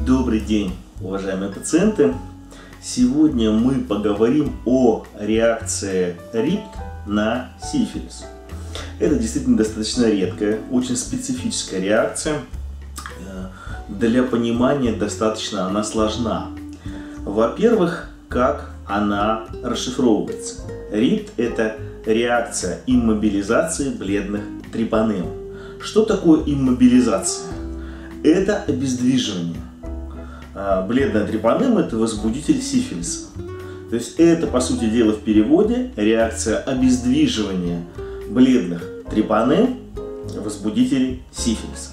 Добрый день, уважаемые пациенты! Сегодня мы поговорим о реакции РИПТ на сифилис. Это действительно достаточно редкая, очень специфическая реакция. Для понимания достаточно она сложна. Во-первых, как она расшифровывается. РИПТ – это реакция иммобилизации бледных трипанем. Что такое иммобилизация? Это обездвиживание. Бледная трипанема – это возбудитель сифилиса. То есть это, по сути дела, в переводе реакция обездвиживания бледных трипанем, возбудителей сифилиса.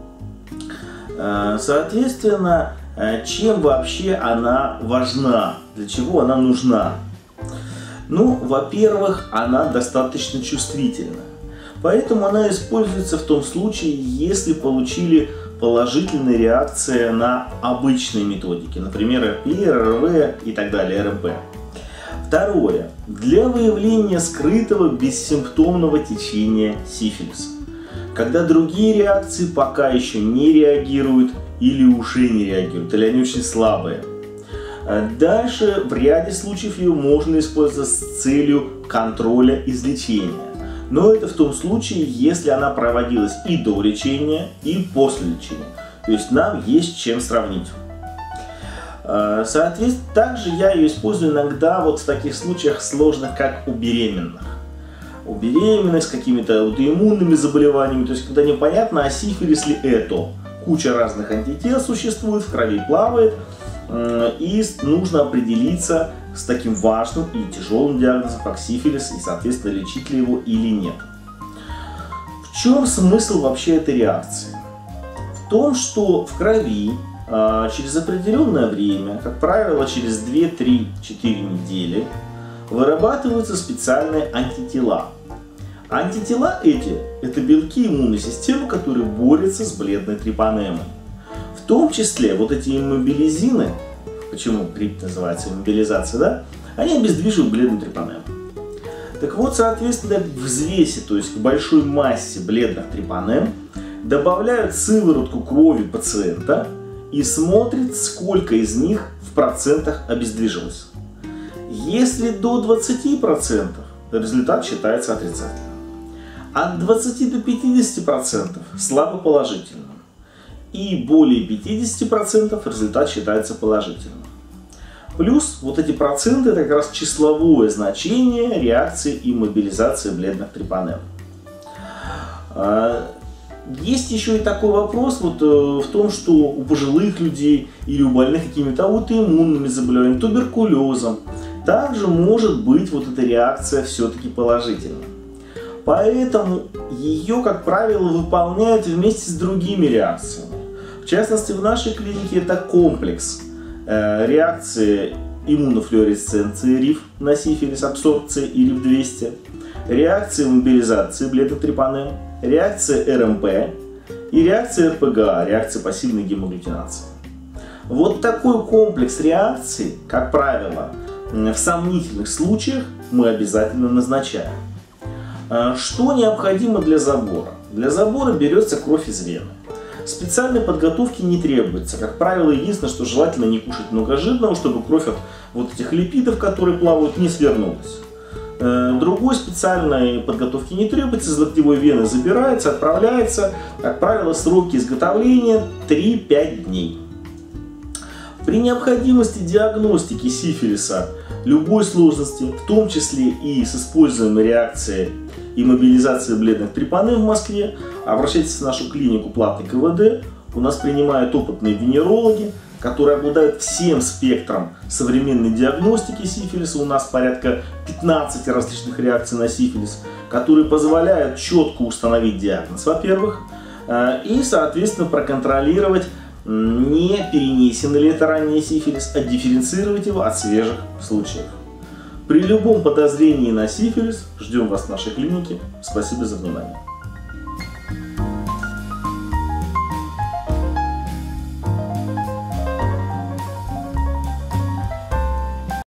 Соответственно, чем вообще она важна, для чего она нужна? Ну, во-первых, она достаточно чувствительна. Поэтому она используется в том случае, если получили положительные реакции на обычные методики, например, РП, РРВ и так далее, РМП. Второе. Для выявления скрытого бессимптомного течения сифилиса, когда другие реакции пока еще не реагируют или уже не реагируют, или они очень слабые. Дальше в ряде случаев ее можно использовать с целью контроля излечения. Но это в том случае, если она проводилась и до лечения, и после лечения. То есть нам есть чем сравнить. Соответственно, также я ее использую иногда вот в таких случаях сложных, как у беременных. У беременных с какими-то аутоиммунными заболеваниями, то есть когда непонятно, а сифилис ли это. Куча разных антител существует, в крови плавает, и нужно определиться с таким важным и тяжелым диагнозом, как сифилис, и, соответственно, лечить ли его или нет. В чем смысл вообще этой реакции? В том, что в крови через определенное время, как правило, через 2, 3, 4 недели, вырабатываются специальные антитела. Антитела эти – это белки иммунной системы, которые борются с бледной трипанемой. В том числе вот эти иммобилизины, почему РИПТ называется иммобилизация, да? Они обездвиживают бледную трипанему. Так вот, соответственно, к взвеси, то есть к большой массе бледных трипанем, добавляют сыворотку крови пациента и смотрят, сколько из них в процентах обездвижилось. Если до 20%, результат считается отрицательным. От 20 до 50% слабо положительным. И более 50% результат считается положительным. Плюс вот эти проценты — это как раз числовое значение реакции иммобилизации бледных трипанем. Есть еще и такой вопрос в том, что у пожилых людей или у больных какими-то аутоиммунными заболеваниями, туберкулезом, также может быть вот эта реакция все-таки положительной. Поэтому ее, как правило, выполняют вместе с другими реакциями. В частности, в нашей клинике это комплекс реакции иммунофлюоресценции РИФ на сифилис, абсорбции ИРИФ-200, реакции мобилизации бледных трипанем, реакция РМП и реакция РПГА, реакция пассивной гемоагглютинации. Вот такой комплекс реакций, как правило, в сомнительных случаях мы обязательно назначаем. Что необходимо для забора? Для забора берется кровь из вены. Специальной подготовки не требуется. Как правило, единственное, что желательно не кушать много жирного, чтобы кровь от вот этих липидов, которые плавают, не свернулась. Другой специальной подготовки не требуется. Из локтевой вены забирается, отправляется. Как правило, сроки изготовления 3-5 дней. При необходимости диагностики сифилиса любой сложности, в том числе и с использованием реакции иммобилизации бледных трипанем в Москве, обращайтесь в нашу клинику платный КВД. У нас принимают опытные венерологи, которые обладают всем спектром современной диагностики сифилиса. У нас порядка 15 различных реакций на сифилис, которые позволяют четко установить диагноз, во-первых, и, соответственно, проконтролировать, не перенесен ли это ранее сифилис, а дифференцировать его от свежих случаев. При любом подозрении на сифилис ждем вас в нашей клинике. Спасибо за внимание.